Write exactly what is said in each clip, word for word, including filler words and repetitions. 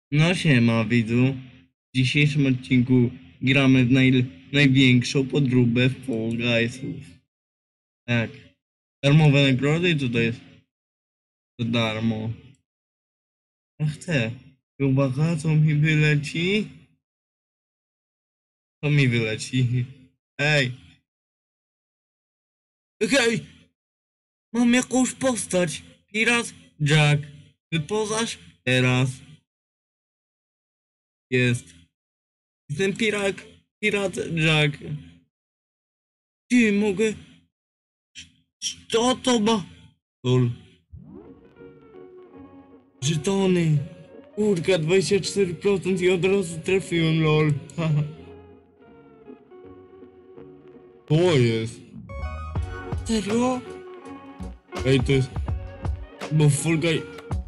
No siema widzu. W dzisiejszym odcinku gramy w naj, największą podróbę Fall Guysów. Tak. Darmowe nagrody i co to jest? To darmo. Ja chcę. I uwaga, co mi wyleci? Co mi wyleci? Ej! Hej! Mam jakąś postać. Pirat Jack. Wypozaż teraz. Jest. Jestem pirat, pirat Jack. Ty, mogę... Co to ma? Lol. Żetony. Kurka, dwadzieścia cztery procent i od razu trafiłem, lol. To jest. Serio? Ej, to jest... Bo Fall Guy...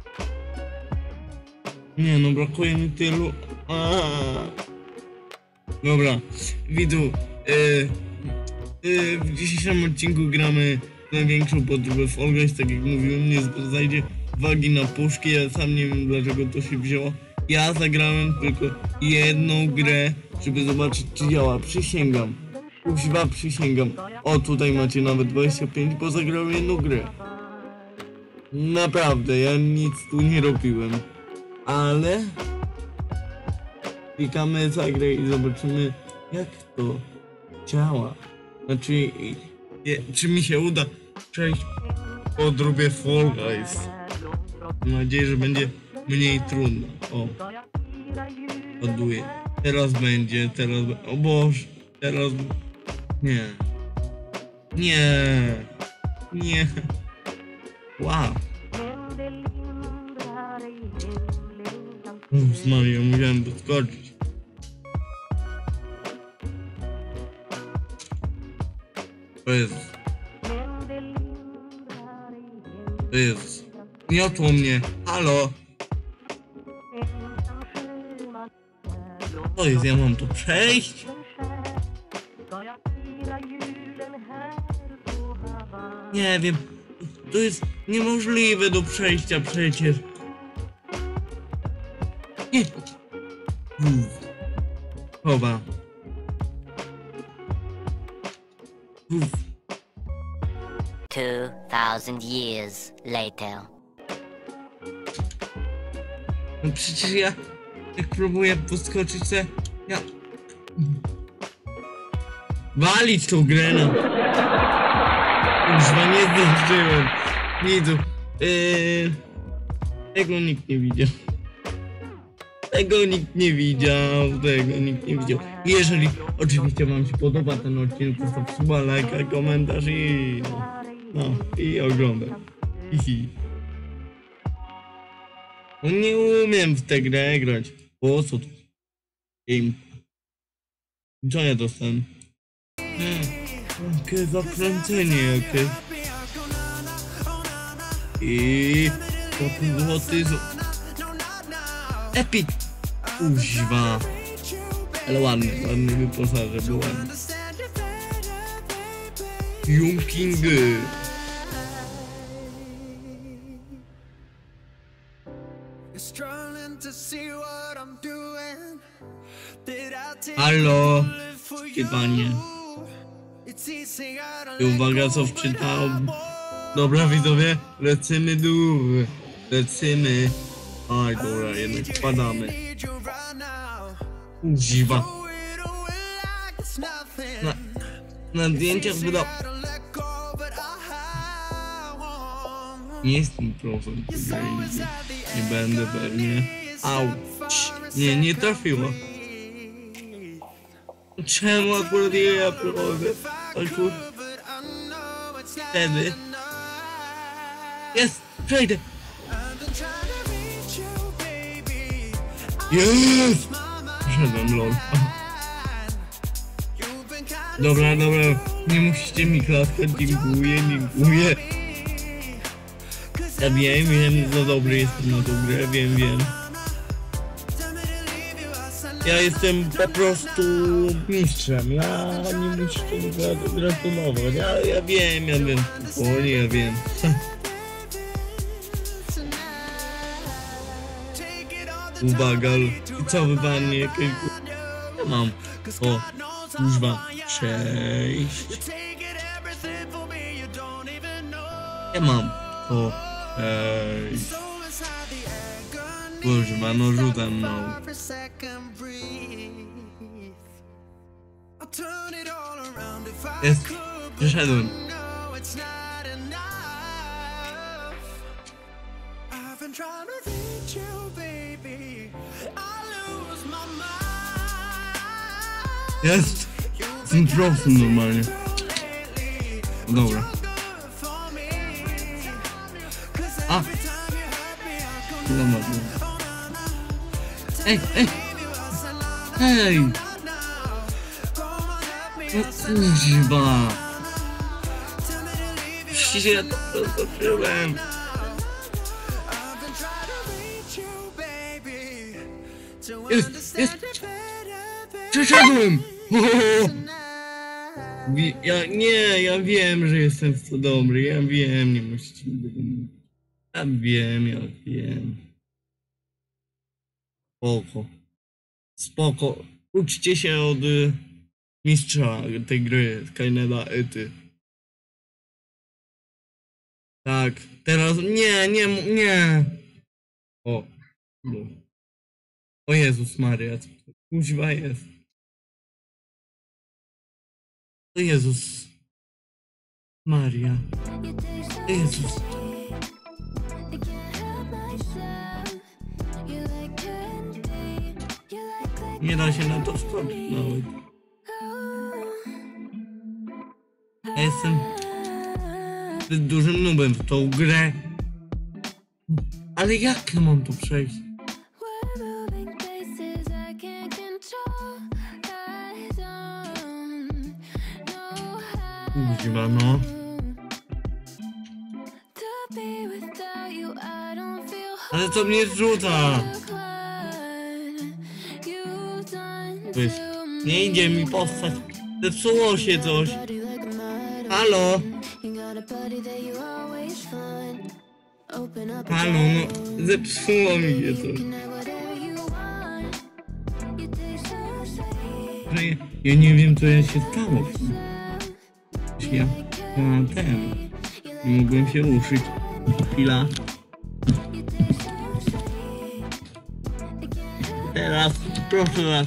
Nie no, brakuje mi tylu... Aaaa. Dobra, widzu, yy, yy, w dzisiejszym odcinku gramy największą podróbę Fall Guys, tak jak mówiłem, nie znajdzie wagi na puszki, ja sam nie wiem dlaczego to się wzięło. Ja zagrałem tylko jedną grę, żeby zobaczyć czy działa, przysięgam, kuźwa przysięgam. O, tutaj macie nawet dwadzieścia pięć, bo zagrałem jedną grę. Naprawdę, ja nic tu nie robiłem, ale... Klikamy za grę i zobaczymy jak to działa. Znaczy, je, czy mi się uda przejść podróbę Fall Guys. Mam nadzieję, że będzie mniej trudno. O, ładuję. Teraz będzie, teraz... O Boże, teraz... Nie. Nie. Nie. Wow. Uff, Mario, musiałem doskoczyć. To jest... To jest... Gniotło mnie. Halo? To jest, ja mam to przejść? Nie wiem. To jest niemożliwe do przejścia przecież. Nie. Uff. Chowa. Uff. Two thousand years later. No przecież ja, jak próbuję podskoczyć se, ja... Walić tą grę, no. Już nie zdążyłem. Widzu. Yy... Tego nikt nie widział. Tego nikt nie widział, tego nikt nie widział. Jeżeli oczywiście wam się podoba ten odcinek, to zostaw suba, lajka, komentarz i... No, i oglądaj. Hihi. No nie umiem w tę grę grać. Po co to? Game. Co ja dostałem? Hmm. Jakie zakręcenie jakie. I... To złoty z... Epic! Uźwa. Ale ładny, ładny wyposażenie, był ładny. Jumpingy. Halo, czytanie. I uwaga, co wczytałem. Dobra widzowie, lecimy dół. Lecimy. Aj, dobra, jednak wpadamy. Używa. Na, na zdjęciach wydał... Nie jestem profem, nie będę pewnie. Auć. Nie, nie trafiło. Czemu akurat ja prowadzę? Albo... Wtedy... Jest! Przejdę! Jest! Przeszedłem, lol. Dobra, dobra, nie musicie mi klaskać, dziękuję, dziękuję. Ja wiem, wiem, za dobry jestem na tą grę, wiem, wiem. Ja jestem po prostu mistrzem, ja nie muszę tego gratulować, ja, ja wiem, ja wiem, spokojnie, ja wiem. Uwaga, i co we mnie jakieś... Ja mam. O, kuźwa, sześć. Ja mam. O, sześć. Kuźwa, no rzucam mną. Jest, przyszedłem. Jest! Jestem profem normalnie. No dobra. A! Dobra. Ej, ej! Hej! No kuźwa! Przecież ja to zobaczyłem. Jest, jest! Przeszedłem! Ja, nie, ja wiem, że jestem w to dobry, ja wiem, nie musicie być. Ja wiem, ja wiem. Spoko. Spoko. Uczcie się od y, mistrza tej gry, Skyneda Ety. Tak, teraz, nie, nie, nie. O, no. O Jezus Maria, co to kuźwa jest? O Jezus Maria. O Jezus. Nie da się na to wskoczyć nawet. Ja jestem zbyt dużym nubem w tą grę. Ale jak ja mam to przejść? Kuźwa, no. Ale to mnie rzuca. Wiesz, nie idzie mi postać. Zepsuło się coś. Halo? Halo, no. Zepsuło mi się coś. Że ja, ja nie wiem, co ja się stało. Ja, ja ten. Nie mogłem się ruszyć. Chwila. Teraz, proszę was.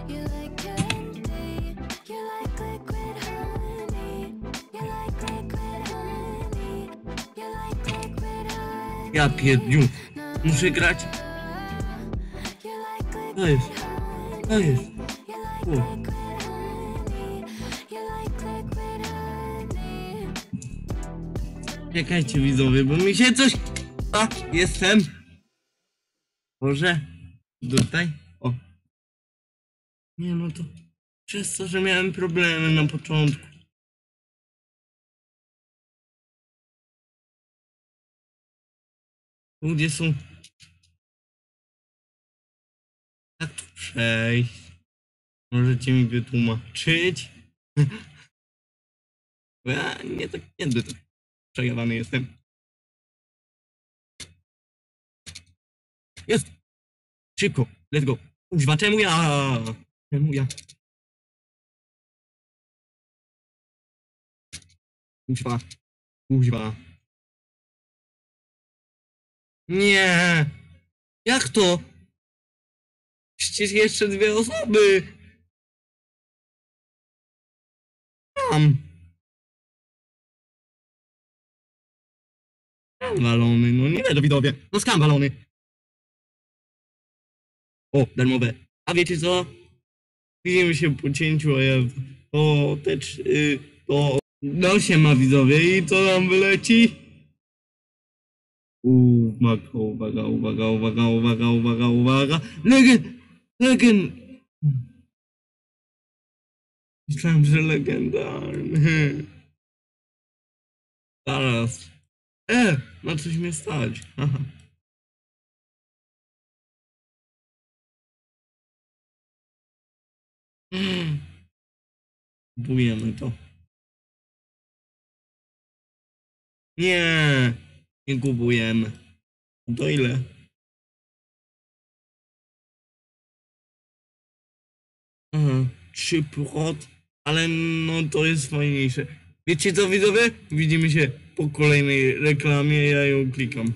Ja pierdziu. Muszę grać. To jest. To jest. O. Czekajcie widzowie, bo mi się coś... A, jestem. Może tutaj? O. Nie no to... Przez to, że miałem problemy na początku. Ludzie są... Jak tu przejść? Możecie mi wytłumaczyć? Bo ja nie tak kiedy to przejawany jestem. Jest! Szybko! Let's go! Kuźwa, czemu ja? Czemu ja? Kuźwa. Kuźwa. Nie! Jak to? Przecież jeszcze dwie osoby! Tam! Skam walony, no nie wiem, widzowie. No skam walony. O, darmowe. A wiecie co? Widzimy się po cięciu, a ja... O, te trzy... To... No się ma widzowie i co nam wyleci? Uwaga, uwaga, uwaga, uwaga, uwaga, uwaga, uwaga. Legend! Legend! Myślałem, że legendarny. Zaraz. E, ma coś mnie stać. Aha. Kupujemy to. Nie, nie kupujemy. To ile? Aha, trzy procent, ale no to jest fajniejsze. Wiecie co, widzowie? Widzimy się po kolejnej reklamie, ja ją klikam.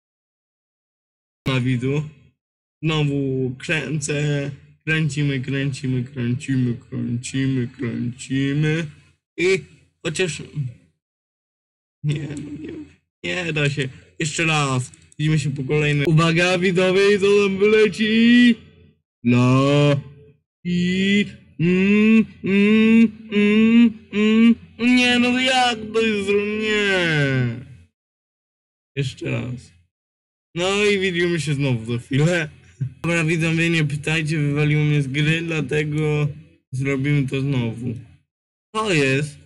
Na widzu. Znowu kręcę, kręcimy, kręcimy, kręcimy, kręcimy, kręcimy i chociaż nie, no nie, nie da się. Jeszcze raz. Widzimy się po kolejnej. Uwaga, widzowie, co tam wyleci? La i mm, mm, mm, mm. Nie, no jak to jest? Nie. Jeszcze raz. No i widzimy się znowu za chwilę. Dobra, widzowie, nie pytajcie, wywaliło mnie z gry, dlatego zrobimy to znowu. To jest.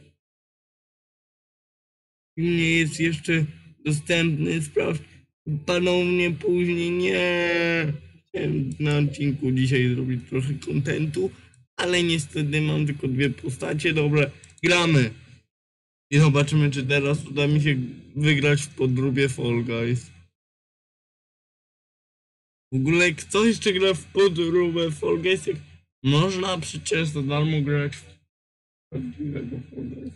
Film nie jest jeszcze dostępny, sprawdź ponownie później, nie. Chciałem na odcinku dzisiaj zrobić trochę kontentu, ale niestety mam tylko dwie postacie. Dobra, gramy. I zobaczymy, czy teraz uda mi się wygrać w podróbie Fall Guys. W ogóle kto jeszcze gra w podróbę Fall Guys? Jak można przecież za darmo grać w prawdziwego Fall Guys.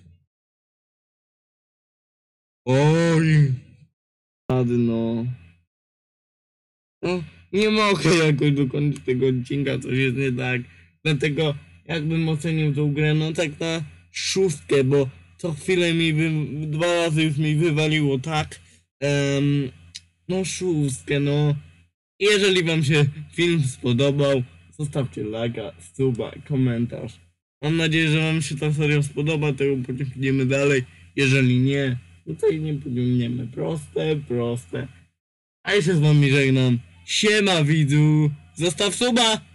Oj! Rady no. No, nie mogę jakoś dokończyć tego odcinka, coś jest nie tak. Dlatego jakbym ocenił tą grę, no tak na szóstkę, bo co chwilę mi wy... dwa razy już mi wywaliło, tak? Um, no szóstkę, no. Jeżeli wam się film spodobał, zostawcie lajka, suba, komentarz. Mam nadzieję, że wam się ta seria spodoba, tego pociągniemy dalej. Jeżeli nie, no to i nie pociągniemy. Proste, proste. A ja się z wami żegnam. Siema widzu, zostaw suba!